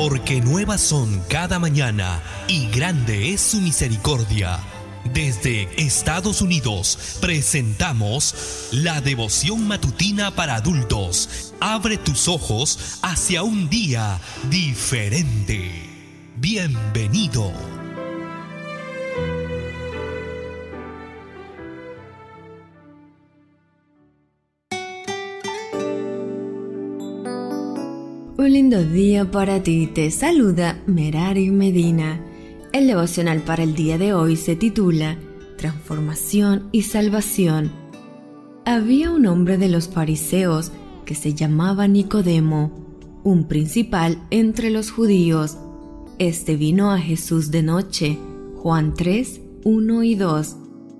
porque nuevas son cada mañana y grande es su misericordia. Desde Estados Unidos presentamos la devoción matutina para adultos. Abre tus ojos hacia un día diferente. Bienvenido. Un lindo día para ti, te saluda Merari Medina. El devocional para el día de hoy se titula Transformación y Salvación. Había un hombre de los fariseos que se llamaba Nicodemo, un principal entre los judíos. Este vino a Jesús de noche. Juan 3, 1 y 2.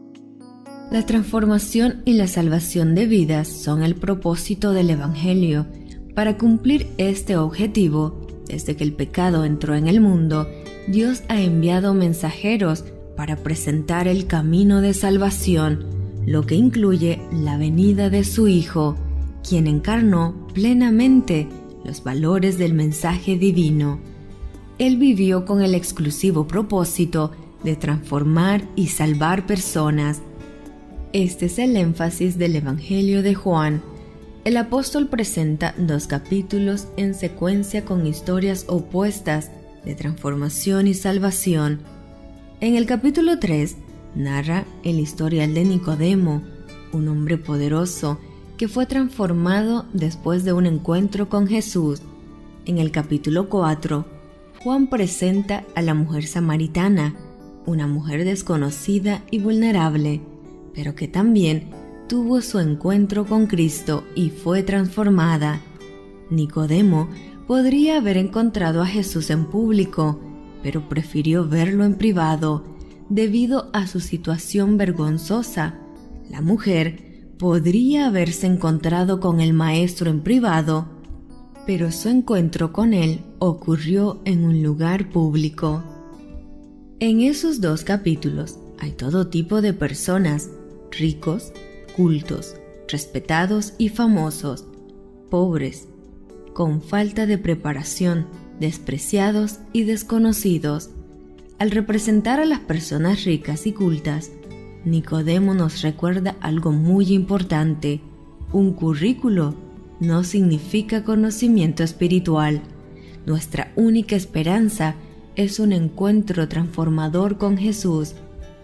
La transformación y la salvación de vidas son el propósito del Evangelio. Para cumplir este objetivo, desde que el pecado entró en el mundo, Dios ha enviado mensajeros para presentar el camino de salvación, lo que incluye la venida de su Hijo, quien encarnó plenamente los valores del mensaje divino. Él vivió con el exclusivo propósito de transformar y salvar personas. Este es el énfasis del Evangelio de Juan. El apóstol presenta 2 capítulos en secuencia con historias opuestas de transformación y salvación. En el capítulo 3 narra el historial de Nicodemo, un hombre poderoso que fue transformado después de un encuentro con Jesús. En el capítulo 4, Juan presenta a la mujer samaritana, una mujer desconocida y vulnerable, pero que también tuvo su encuentro con Cristo y fue transformada. Nicodemo podría haber encontrado a Jesús en público, pero prefirió verlo en privado debido a su situación vergonzosa. La mujer podría haberse encontrado con el Maestro en privado, pero su encuentro con él ocurrió en un lugar público. En esos 2 capítulos hay todo tipo de personas, ricos, cultos, respetados y famosos, pobres, con falta de preparación, despreciados y desconocidos. Al representar a las personas ricas y cultas, Nicodemo nos recuerda algo muy importante. Un currículo no significa conocimiento espiritual. Nuestra única esperanza es un encuentro transformador con Jesús.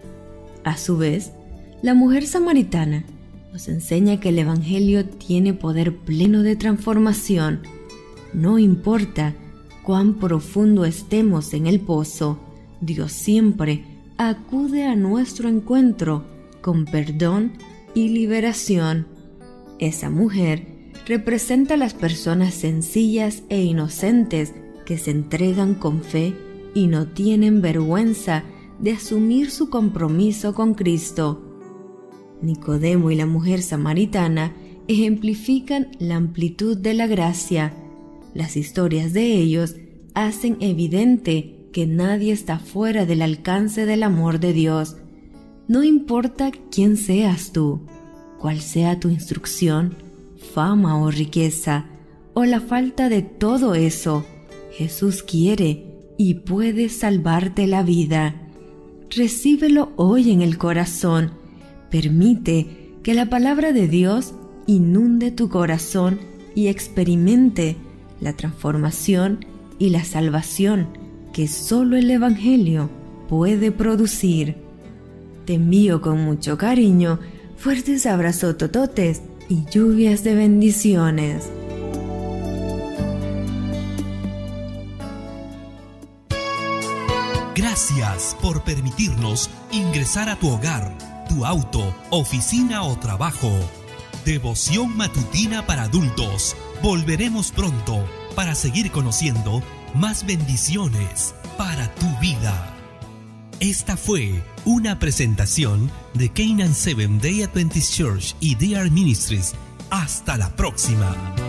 A su vez, la mujer samaritana nos enseña que el Evangelio tiene poder pleno de transformación. No importa cuán profundo estemos en el pozo, Dios siempre acude a nuestro encuentro con perdón y liberación. Esa mujer representa a las personas sencillas e inocentes que se entregan con fe y no tienen vergüenza de asumir su compromiso con Cristo. Nicodemo y la mujer samaritana ejemplifican la amplitud de la gracia. Las historias de ellos hacen evidente que nadie está fuera del alcance del amor de Dios. No importa quién seas tú, cuál sea tu instrucción, fama o riqueza, o la falta de todo eso, Jesús quiere y puede salvarte la vida. Recíbelo hoy en el corazón. Permite que la palabra de Dios inunde tu corazón y experimente la transformación y la salvación que solo el Evangelio puede producir. Te envío con mucho cariño, fuertes abrazos tototes y lluvias de bendiciones. Gracias por permitirnos ingresar a tu hogar, tu auto, oficina o trabajo. Devoción matutina para adultos. Volveremos pronto para seguir conociendo más bendiciones para tu vida. Esta fue una presentación de Canaan Seventh Day Adventist Church y DR Ministries. Hasta la próxima.